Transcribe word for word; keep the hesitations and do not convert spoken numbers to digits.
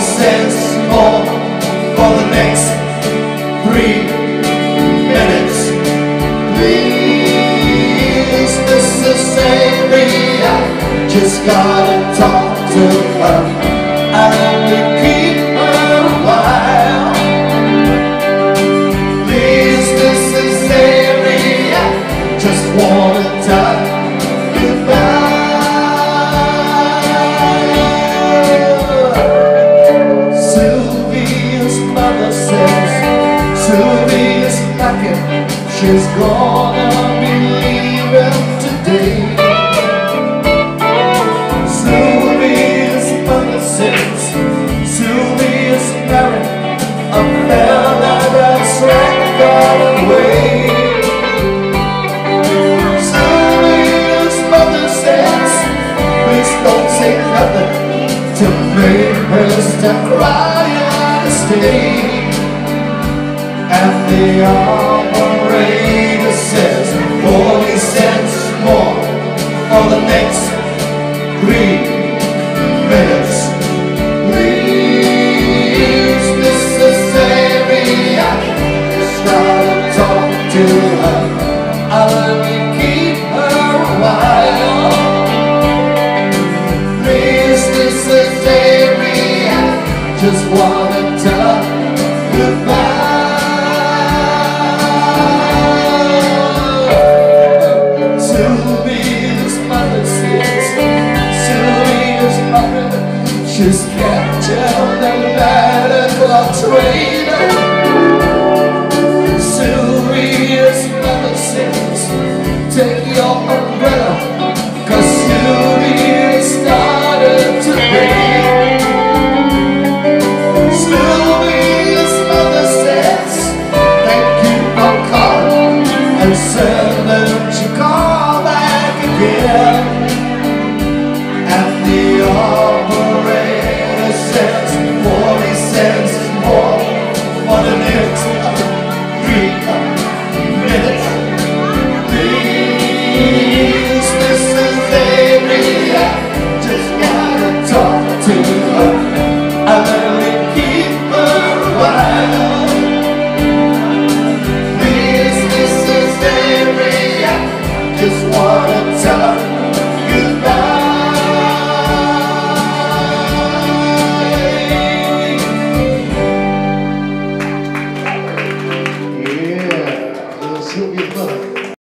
cents more for the next three minutes. Please, Missus Sylvia, just gotta talk to her. I'll only keep her a while. Please, Missus Sylvia, just wanna tell goodbye. Sylvia's mother says Sylvia's packing, she's gonna be leaving today. Sylvia's mother says Sylvia's married a fella that's right gone away. Sylvia's mother says, please don't say nothing to make her stop crying and stay. And the operator says forty cents more for the next three minutes. Please, Missus Sylvia, just gotta talk to her. I'll only keep her a while. Please, Missus Sylvia, just wanna tell her goodbye. Sylvia's mother says Sylvia's mother, she's captured the nine o'clock train.